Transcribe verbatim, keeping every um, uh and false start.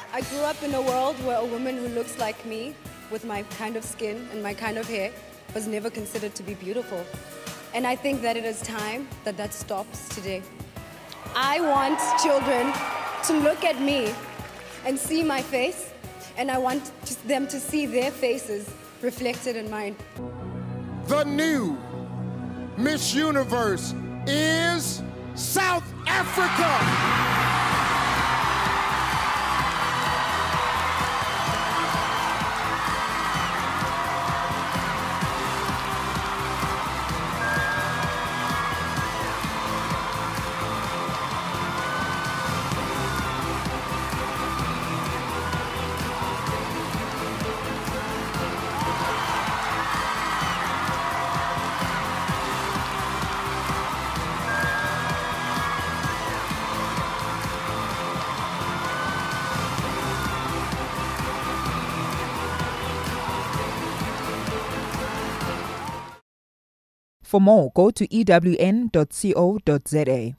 I grew up in a world where a woman who looks like me, with my kind of skin and my kind of hair, was never considered to be beautiful. And I think that it is time that that stops today. I want children to look at me and see my face, and I want them to see their faces reflected in mine. The new Miss Universe is South Africa. For more, go to E W N dot co dot za.